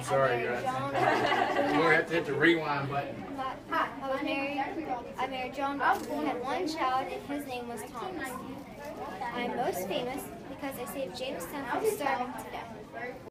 sorry, you're John. You have to hit the rewind button. I married John. We had one child, and his name was Thomas. I am most famous because I saved Jamestown from starving to death.